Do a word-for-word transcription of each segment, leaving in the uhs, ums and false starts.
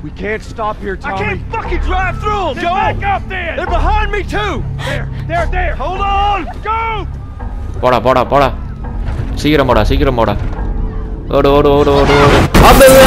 We can't stop here, Tommy. I can't fucking drive through them, Joe! Back up then! They're behind me, too! There, there, there! Hold on! Go! போடா போடா போடா சீக்கிரம் போடா சீக்கிரம் போடா ஓடு ஓடு ஓடு ஓடு ஓடு அப்படியே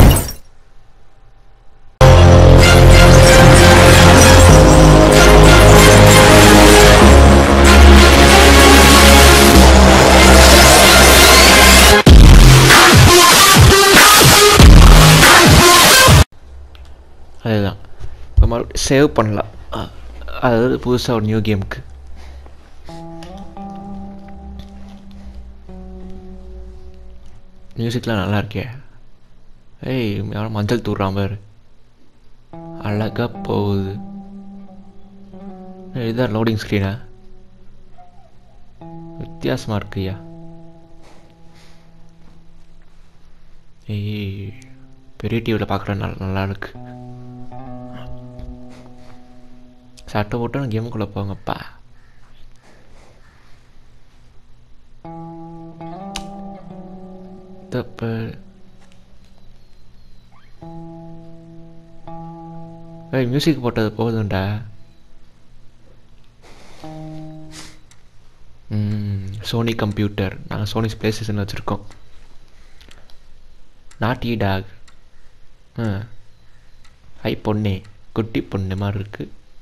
அதுதான் நம்ம சேவ் பண்ணலாம் அதாவது புதுசாக ஒரு நியூ கேமுக்கு மியூசிக்லாம் நல்லா இருக்கே ஏய் யாரும் மஞ்சள் தூடுறான் பாரு அழகாக போகுது இதுதான் லோடிங் ஸ்க்ரீனா வித்தியாசமாக இருக்குயா ஏய் பெரிய டிவியில் பார்க்குற நல்லா நல்லா இருக்கு சட்டை போட்டு கேமுக்குள்ளே போங்கப்பா தப்பு ஏய் மியூசிக் போட்டது போதும்டா சோனி கம்ப்யூட்டர் நாங்கள் சோனி ப்ளே ஸ்டேஷன் வச்சுருக்கோம் நாட்டி டாக் ஐ பொண்ணே குட்டி பொண்ணு மாதிரி இருக்கு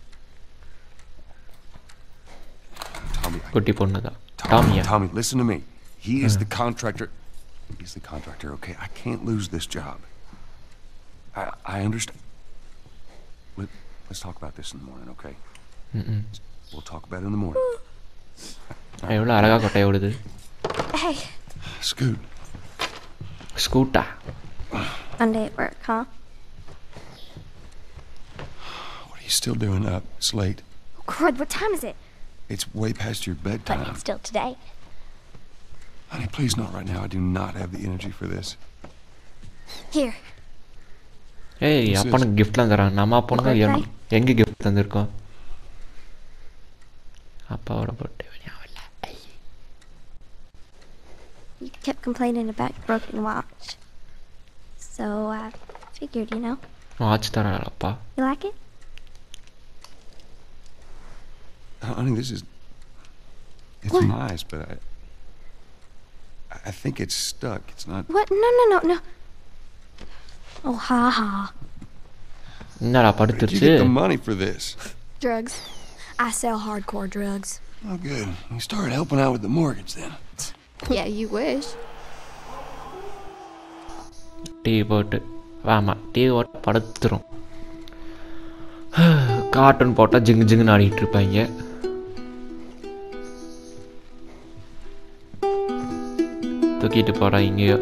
குட்டி பொண்ணு தான் டாமியா Tommy, listen to me. He is the contractor. He's the contractor, okay? I can't lose this job. I I understand. Let, let's talk about this in the morning, okay? Mm-mm. We'll talk about it in the morning. எவ்வளோ அழகாக கொட்டை ஓடுது Hey. Scoot. ஸ்கூட்டா Monday at work, huh? What are you still doing up? It's late. Oh, crud, what time is it? It's way past your But bedtime. it's still today. Honey, please not right now. I do not have the energy for this. Here. ஏய் அப்பனுக்கு கிஃப்ட்லாம் தரான் நம்ம அப்பனுக்கு எங்கே gift தந்திருக்கோம் அப்பாவோட போட்டு You kept complaining about your broken watch. So, I uh, figured, you know. Watch தரானப்பா You like it? Honey, this is... It's What? nice, but I... I think it's stuck. It's not... What? No, no, no, no. Oh, ha ha. என்னடா Where did you படுத்துருச்சு get the money for this? Drugs. I sell hardcore drugs. Oh, good. You started helping out with the mortgage, then. Yeah, you wish. Tea போட்டு ஆமாம் tea போட்டு படுத்துரும் cartoon போட்டால் ஜிங்கு ஜிங்குன்னு ஆடிட்டு இருப்பாங்க தூக்கிட்டு போகிறான் இங்கேயோ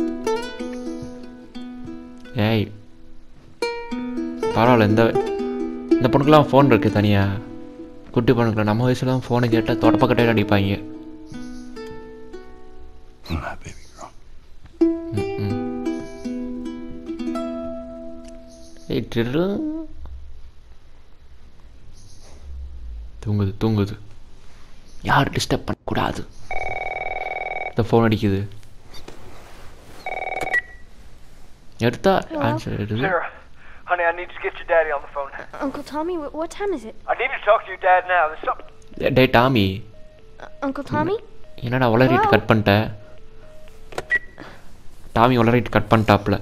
ஏய் பரவாயில்ல இந்த இந்த பொண்ணுக்கெல்லாம் ஃபோன் இருக்குது தனியாக குட்டி பொண்ணுக்குலாம் நம்ம வயசுலாம் ஃபோனை கேட்டால் தொடப்பக்கட்டையில் அடிப்பாங்க My baby girl. ஏய் டிரு தூங்குது தூங்குது யார் டிஸ்டர்ப் பண்ணக்கூடாது இந்த ஃபோன் அடிக்குது எடுத்தா ஆன்சர் எடுது Sarah, honey, I need to get your daddy on the phone. Uncle Tommy, what, what time is it? I need to talk to your dad now. There's something... டே Tommy Uh, Uncle Tommy? என்னடா உளறிட்டு cut பண்ணிட்ட Tommy உளறிட்டு cut பண்ணிட்டாப்புல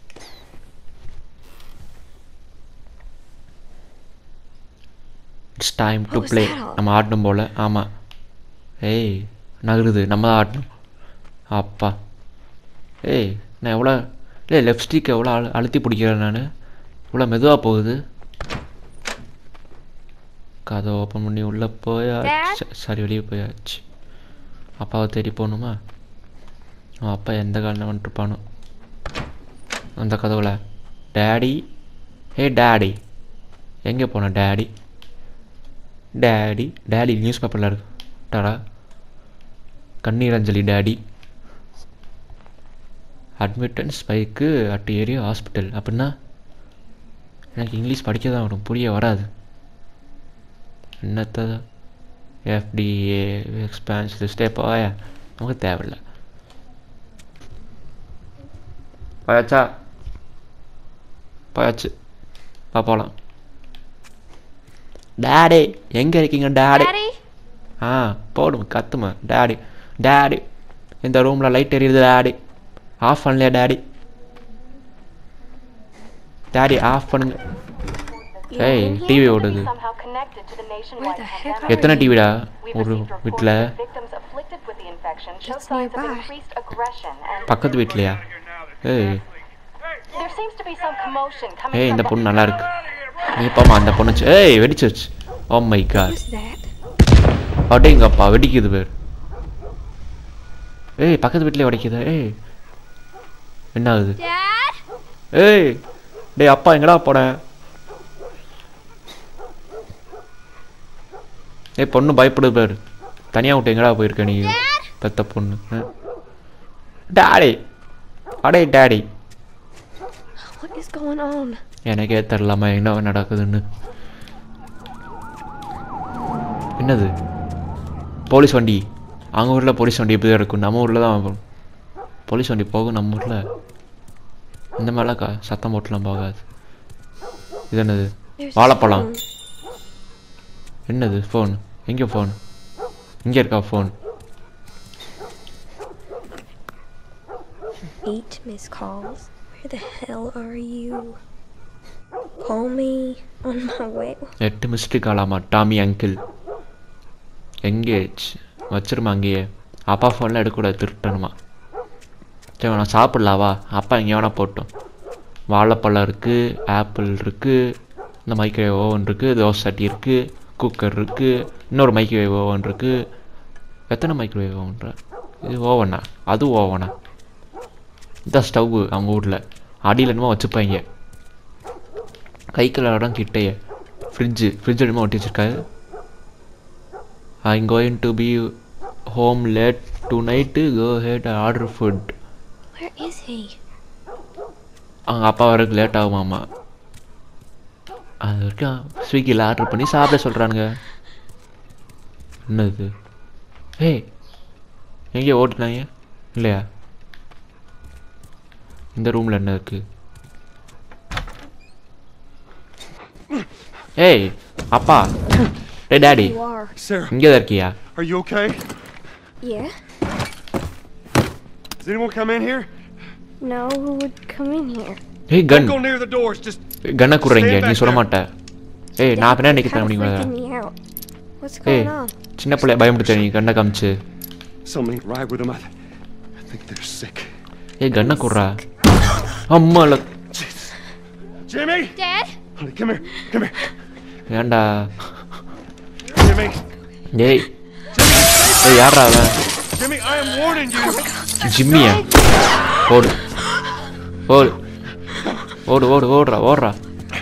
it's time to play நம்ம ஆடணும் போல் ஆமாம் ஏய் நகருது நம்ம தான் ஆடணும் அப்பா ஏய் நான் எவ்வளோ இல்லை லெஃப்ட் ஸ்டிக் எவ்வளோ அழு அழுத்தி பிடிக்கிறேன் நான் இவ்வளோ மெதுவாக போகுது கதை ஓப்பன் பண்ணி உள்ளே போயாச்சு சரி வெளியே போயாச்சு அப்பாவை தேடி போகணுமா அவன் அப்பா எந்த காலில் வந்துட்டுருப்பானோ அந்த கதவுல டேடி ஹே டேடி எங்கே போன டேடி டேடி டேடி நியூஸ் பேப்பரில் இருக்கு டாடா கண்ணீர் அஞ்சலி டேடி அட்மிட்டன்ஸ் பைக்கு அட் ஏரியா ஹாஸ்பிட்டல் அப்படின்னா எனக்கு இங்கிலீஷ் படிக்க தான் வரும் புரிய வராது என்னத்த எஃப்டிஏ எக்ஸ்பான்ஸ் லிஸ்டே போய நமக்கு தேவையில்லை போயாச்சா போயாச்சு பா போகலாம். டேடி எங்கே இருக்கீங்க டேடி? ஆ போடும் கத்துமா டேடி டேடி இந்த ரூமில் லைட் எரியுது டேடி ஆஃப் பண்ணலையா டேடி? டேடி ஆஃப் பண்ணுங்க. ஏய் டிவி ஓடுது. எத்தனை டிவிடா ஒரு வீட்டில்? பக்கத்து வீட்லையா? ஏய் ஏய் இந்த பொண்ணு நல்லா இருக்கு. நீ பாமா அந்த பொண்ணு. ஏய் வெடிச்சிருச்சு. ஓ மை காட். அடேங்கப்பா வெடிக்குது பேர். ஏய் பக்கத்து வீட்டிலே வெடிக்குது. ஏய் என்ன ஆகுது? ஏய் டேய் அப்பா எங்கடா போனேன்? ஏய் பொண்ணு பயப்படுது பேர். தனியாக விட்டு எங்கடா போயிருக்க நீ பெத்த பொண்ணு? டாடி அடே டாடி எனக்கே தெரிலாமா என்ன நடக்குதுன்னு. என்னது போலீஸ் வண்டி? அவங்க ஊரில் போலீஸ் வண்டி எப்படி இருக்கும்? நம்ம ஊரில் தான் போலீஸ் வண்டி போகும். நம்ம ஊரில் இந்த மாதிரிலாம் கா சத்தம் போட்டுலாம் போகாது. இது என்னது? வாழைப்பழம். என்னது? ஃபோன் எங்கே? ஃபோன் இங்கே இருக்கா? Phone Eight missed calls. Where the hell are you? Call me on my way. எட்டு மிஸ்டு காலாமா டாமி அங்கிள். எங்கேஜ் வச்சிருமா அங்கேயே. அப்பா ஃபோனில் எடுக்கக்கூடாது திருட்டணுமா? சரி நான் சாப்பிட்லாவா? அப்பா எங்கே வேணால் போட்டோம். வாழைப்பழம் இருக்குது, ஆப்பிள் இருக்குது, இந்த மைக்ரோவேவ் ஓவன் இருக்குது, தோசை சட்டி இருக்குது, குக்கர் இருக்குது, இன்னொரு மைக்ரோவேவ் ஓவன் இருக்குது. எத்தனை மைக்ரோவேவ் ஓவன்ற? இது ஓவனா? அது ஓவனா? இதான் ஸ்டவ்வு அவங்க வீட்டில். அடியில் என்னமோ வச்சுப்பாங்க. கைக்கில் இடம் கிட்டையே. ஃப்ரிட்ஜு ஃப்ரிட்ஜ் என்னமோ ஒட்டி வச்சுருக்காரு. I'm going to be home late tonight. Go ahead and order food. Where is he? அவங்க அப்பா வரக்கு லேட் ஆகுமாம்மா. அது வரைக்கும் ஸ்விக்கியில் ஆர்டர் பண்ணி சாப்பிட சொல்கிறானுங்க. என்னது? ஏய் எங்கேயோ ஓட்டுனாங்க இல்லையா? இந்த ரூமில் என்ன இருக்குது? ஏய் அப்பா. Hey daddy. Sarah. இங்கே தான் இருக்கியா? Are you okay? Yeah. Does anyone come in here? No, who would come in here? Hey gun. Don't go near the doors. Just கண்ணை குடுறீங்க நீ சொல்ல மாட்டேன். ஏய் நான் பின்னாடி நிற்கிறேன். Kinda முடியுமா? freaking me out. What's going on? சின்ன பிள்ளை பயமுடுத்த நீ கண்ணை காமிச்சு. something right with them. I, th I think they're sick. ஏய் கண்ணை குடுறா. அம்மா ல Jimmy. Dad? Honey, come here. Come here. ஏண்டா? Jimmy. ஏய் ஏய் யாரா அவன்? Jimmy, I am warning you. ஜிம்மியா? ஓடு ஓடு ஓடு ஓடு ஓடுறா ஓடுறா.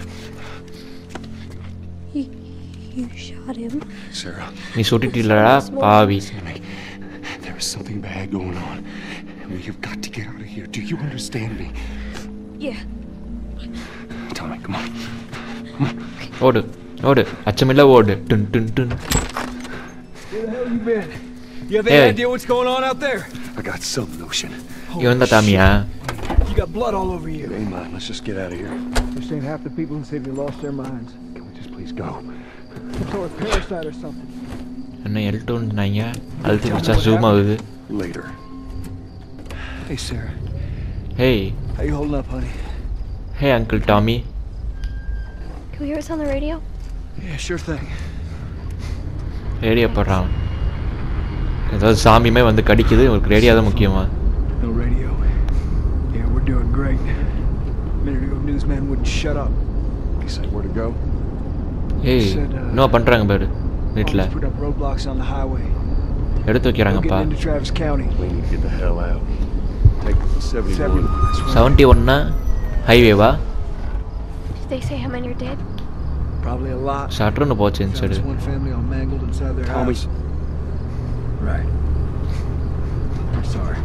You, you shot him. Sarah. நீ சுட்டிட்டீலடா பாவி. There is something bad going on. We have got to get out of here. Do you understand me? Yeah. Tommy, come on. Come on. ஓடு ஓடு அச்சமில்ல ஓடு. டுன் டுன் டுன். Where the hell you been? You have any Hey. idea what's going on out there? I got some notion. இவன் தான் தாமியா? You got blood all over you. It ain't mine. Let's just get out of here. This ain't half the people in the city lost their minds. Can we just please go? Or a parasite or something. என்ன எல்டோன்னாங்க? அழுத்தி பிடிச்சா zoom ஆகுது. Later. Hey, Sarah. Hey. How you holding up, honey? Hey Uncle Tommy. Can we hear us on the radio? Yeah, sure thing. Radio போடுறான். ஏதாவது சாமியுமே வந்து கடிக்குது. உங்களுக்கு radio தான் முக்கியமா? No radio. Yeah, we're doing great. A minute ago, newsman wouldn't shut up. He said where to go? ஏய் என்ன பண்ணுறாங்க பாரு வீட்டில்? Always put up roadblocks on the highway. எடுத்து வைக்கிறாங்கப்பா. Getting into Travis County. We need to get the hell out. Take seventy-one. seventy-one. That's right. Seventy ஒன்னா ஹைவேவா? Did they say how many are dead? Probably a lot. சட்ருன்னு போச்சு இந்த Found side. this one family all mangled inside their Tommy. house. Right. I'm sorry.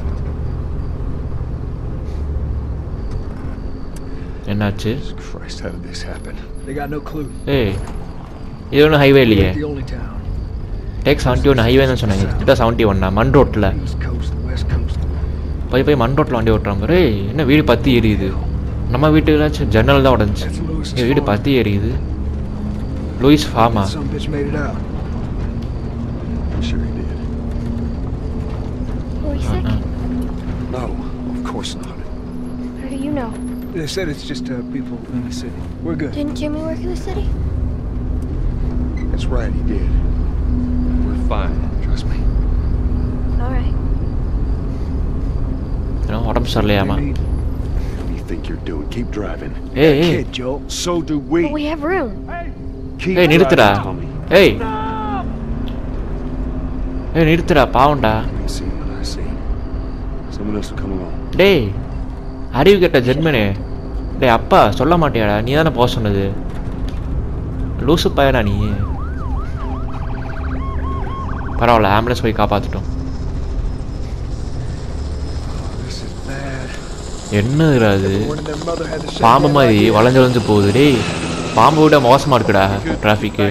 என்னாச்சு? Jesus Christ, how did this happen? They got no clue. ஏய் இது ஒன்றும் highway இல்லையே. The only town. Take seventy one highway தான் சொன்னாங்க. இதுதான் seventy ஒன்னா மண் ரோட்டில். East coast, west coast. போய் போய் மண் ரோட்டில் வண்டி ஓட்டுறாங்க. ஏய் என்ன வீடு பற்றி எரியுது. நம்ம வீட்டுக்குலாச்சும் ஜன்னல் தான் உடஞ்சி. என் வீடு பத்தி எரியுது. லூயிஸ் ஃபார்மா? Some bitch made it out. Sure he did. Were you sick? No, of course not. How do you know? They said it's just uh, people in the city. We're good. Didn't Jimmy work in the city? That's right, he did. We're fine, trust me. All right. ஏன்னா உடம்பு சரியில்லையாமா? What do you think you're doing? Keep driving. ஏய் ஏய் Kid, Joel. So do we. But we have room. Keep ஏய் நிறுத்துடா. driving, Tommy. ஏய் ஏய் நிறுத்துடா பாவம்டா. I see what I see. Someone else will come along. டேய் அறிவு கெட்ட ஜென்மனே. டேய் அப்பா சொல்ல மாட்டியாடா? நீ தானே போக சொன்னது. லூசு பையனா நீ? பரவாயில்ல, ஆம்புலன்ஸ் போய் காப்பாற்றிட்டோம். This is bad. என்னதுடா அது? Warning their mother had to shut பாம்பு down மாதிரி like this. வளைஞ்சு வளைஞ்சு போகுது. டேய் பாம்பு விட மோசமாக இருக்குடா டிராஃபிக்கு.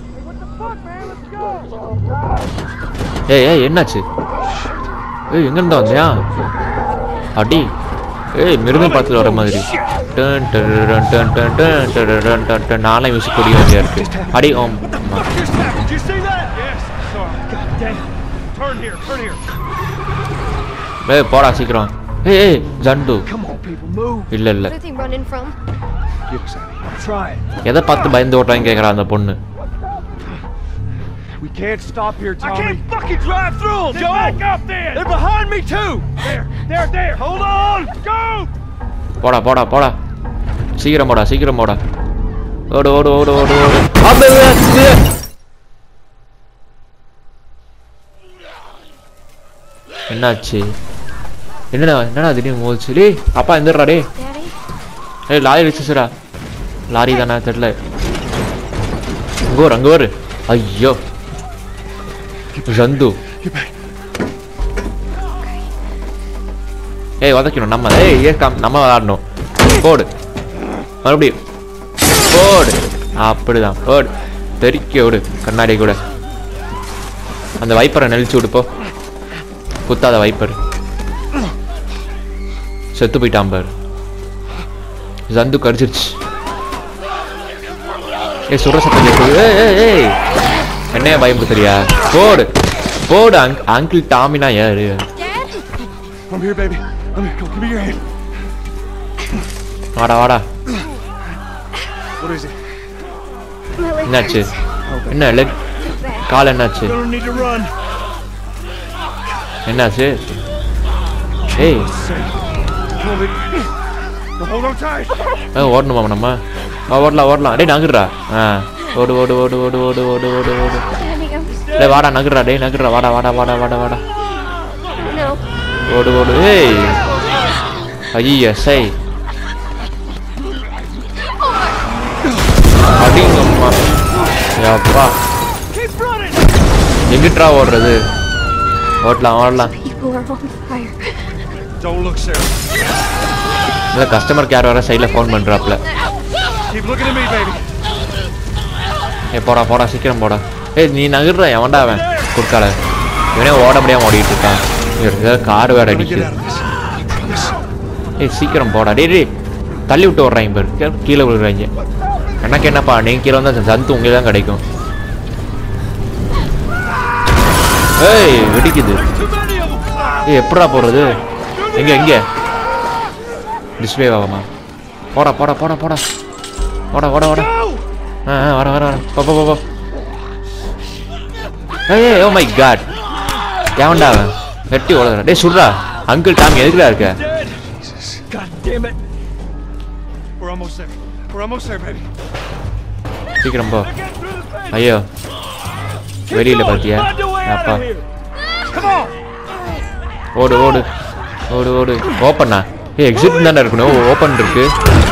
ஏய் ஏய் என்னாச்சு? ஏய் எங்கேருந்து வந்தியா? அடி ஏய் மிருகம் படத்தில் வர மாதிரி டன் டன் டன் டன் டன் டன் டன் டன் டன் டன் நாளை மியூசிக் கொடி வண்டியாக இருக்கு. அடி ஓம் Just happened. Did you see that? Yes, I saw it. God damn. Turn here. Turn here. ஏய் போடா சீக்கிரம். ஏய் ஏய் Zandu. Come on, people, move. இல்லை இல்லை What are they running from? Get us out of here. Try it. எதை பார்த்து பயந்து ஓட்டுறாங்க கேட்குறா அந்த பொண்ணு. We can't stop here, Tommy. I can't fucking drive through them, Joe. Back up there. They're behind me too. There, there, there. Hold on. Go. போடா போடா போடா சீக்கிரம் போடா சீக்கிரம் போடா. ஓடு ஓடு ஓடு ஓடு ஓடு. அப்பே என்னாச்சு? என்னடா என்னடா திடீர்னு மோதிச்சு? டேய் அப்பா எந்திரடா டே. Daddy? ஏய் லாரி வச்சுச்சுடா. லாரி தானே தெரியல. அங்கே வரு அங்கே வரு. ஐயோ ஜந்து. ஏய் உதைக்கணும் நம்ம. ஏய் ஏற்காம் நம்ம விளாடணும். போடு மறுபடியும் போடு. அப்படிதான் போடு. தெறிக்க விடு கண்ணாடி கூட. அந்த வைப்பரை நெளிச்சு விடுப்போ. குத்தாத வைப்பர். செத்து போயிட்டான் பாரு. ஜந்து கடிச்சிருச்சு. ஏய் சுர சத்தம் கேட்குது. ஏய் ஏய் ஏய் என்னைய பயம்புத்துறியா? போடு போடு. அங் அங்கிள் டாமினா யாரு? I'm here, baby. I'm here. Come, give me your hand. வாடா வாடா. What is it? My leg என்னாச்சு? hurts. என்ன லெக் கால் என்னாச்சு? Gonna need to run. என்னாச்சு? ஏய் Come on, baby. Now hold on tight. ஆ ஓடணுமா நம்ம? ஆ ஓடலாம் ஓடலாம். டேய் நகர்றா. ஆ ஓடு ஓடு ஓடு ஓடு ஓடு ஓடு ஓடு ஓடு. Daddy, I'm டேய் வாடா நகர்றா. டேய் நகர்றா. வாடா வாடா வாடா வாடா வாடா. no. ஓடு ஓடு. ஏய் ஐயா சை அடிங்கம்மா. அப்பா Keep running. எங்கிட்டா ஓடுறது? ஓடலாம் ஓடலாம். People are on fire. Don't look, Sarah. இல்லை கஸ்டமர் கேர் வர சைடில் ஃபோன் பண்ணுறாப்புல. Keep looking at me, baby. ஏ போடா போடா சீக்கிரம் போடா. ஏய் நீ நகர்ற எவன்டா அவன் குறுக்கால? இவனே ஓட முடியாமல் ஓடிட்டு இருக்கான். ஏதாவது கார் வேற அடிக்குது. ஏய் சீக்கிரம் போடா. டே டே தள்ளி விட்டு ஓடுறாங்க பாரு. கீழே விழுறாங்க. எனக்கு என்னப்பா நீங்கள் கீழே வந்தால் ஜந்து உங்களுக்கு தான் கிடைக்கும். ஏய் வெடிக்குது. ஏய் எப்படா போகிறது? எங்கே எங்கே டிஸ்பிளே ஆகாமா? போடா போடா போடா போடா போடா போடா போடா. ஆ ஆ வர வர வர போ போ போ. ஏய் ஓ மை காட் ஏவன்டா அவன் வெட்டி ஓடுறான். டேய் சுடுறா. அங்கிள் டாமி எதுக்குடா இருக்க? God damn it. We're almost there. We're almost there, baby. சீக்கிரம் போ. ஐயோ வெளியில் பார்த்தியா அப்பா? Come on. ஓடு ஓடு ஓடு ஓடு. ஓப்பண்ணா? ஏ எக்ஸிட் தானே இருக்கணும். ஓப்பன் இருக்கு.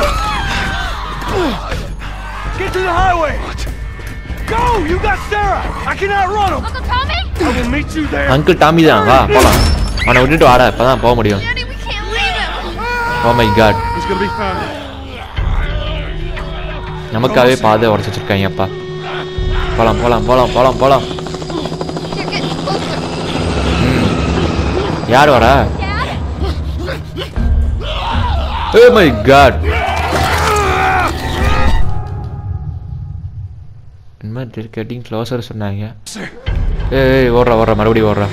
Get to the highway. Go. You got Sarah. I can outrun him. Uncle Tommy? I will meet you there. Uncle Tommy தான். வா போகலாம். அவனை விட்டுட்டு வாடா. இப்போ தான் போக முடியும். Daddy, we can't leave him. Oh my god. He's gonna be fine. நமக்காகவே பாதை உடச்சி வச்சிருக்காங்க அப்பா. போகலாம் போகலாம் போகலாம் போகலாம் போகலாம். You're getting closer. யார் வரா? Dad? Oh my god. Emergency getting closer சொன்னாங்க. ஏய் ஓடுறா ஓடுறா மறுபடியும் ஓடுறா.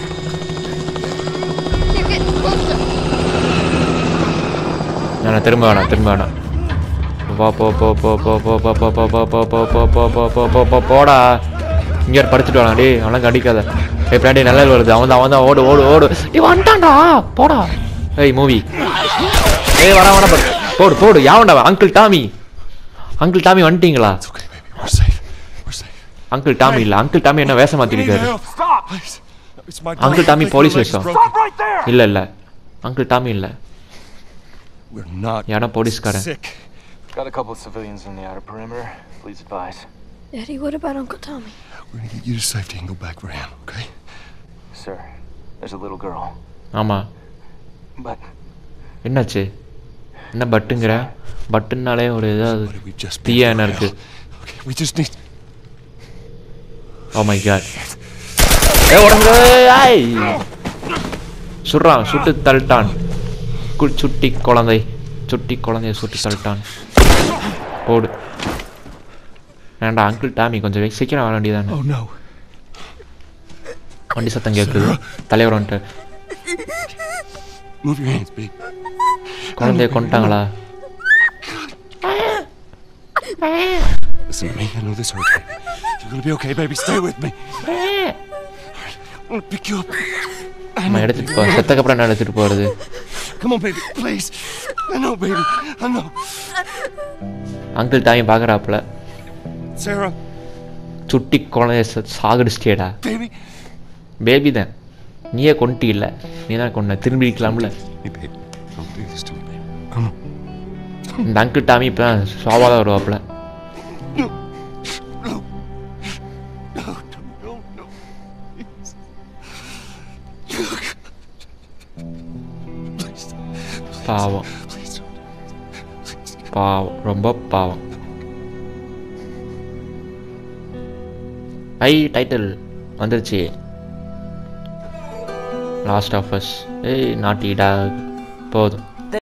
நான் திரும்ப வேணாம் திரும்ப வேணாம் போ போ போ போ போ போ போ போ போ போ போ போ போ போ போ போ போ போ போடா. இங்கே படிச்சுட்டு வாங்க டே அவனுக்கு அடிக்காத. ஏய் பின்னாடி நல்லா வருது அவன் தான் அவன் தான் ஓடு ஓடு ஓடு நீ வந்துட்டான்டா போடா. ஏய் மூவி ஏய் வரா வரா போடு போடு யாவன்டா அங்கிள் டாமி அங்கிள் டாமி வந்துட்டீங்களா? அங்கிள் டாமி இல்லை அங்கிள் டாமி என்ன வேஷம் மாற்றிருக்காரு. அங்கிள் டாமி போலீஸ் வேஷம் இல்லை இல்லை அங்கிள் டாமி இல்லை யாரா போலீஸ்காரன். Got a couple of civilians in the outer perimeter. Please advise. Daddy, what about Uncle Tommy? We're gonna get you to safety and go back for him, okay? Sir, there's a little girl. ஆமா But என்னாச்சு என்ன பட்டுங்கிற பட்டுனாலே ஒரு ஏதாவது தீயா என்ன இருக்கு. Okay, we just need. Oh my god. ஏ உடம்பு ஐ சுடுறான் சுட்டு தள்ளிட்டான். சுட்டி குழந்தை சுட்டி குழந்தைய சுட்டி தள்ளிட்டான். போடு வேண்டா அங்கிள் டாமி கொஞ்சம் சீக்கிரம் வர வேண்டியதானே. வண்டி சத்தம் கேட்குது தலைவர் வந்துட்டு. குழந்தைய கொண்டாங்களா? Listen to me, I know this hurts. You're gonna be okay, baby. Stay with me. I'm gonna pick you up. நம்ம எடுத்துட்டு போ செத்தக்கப்புறம் என்ன எடுத்துட்டு போறது? Come on, baby, please. I know, baby. I know. Uncle Tommy பாக்குறாப்ல. Sarah. சுட்டி குழந்தைய சாகடிச்சிட்டேடா. Baby. Baby தான் நீயே கொண்டு இல்லை நீ தான் கொண்ட திரும்பி இருக்கலாம்ல. இந்த அங்கிள் டாமி இப்போ தான் சுவாவாக வருவாப்புல. பாவம் பாவம் ரொம்ப பாவம். ஐ டைட்டில் வந்துருச்சு. Last of us. ஏய் நாட்டி டாக் போதும்.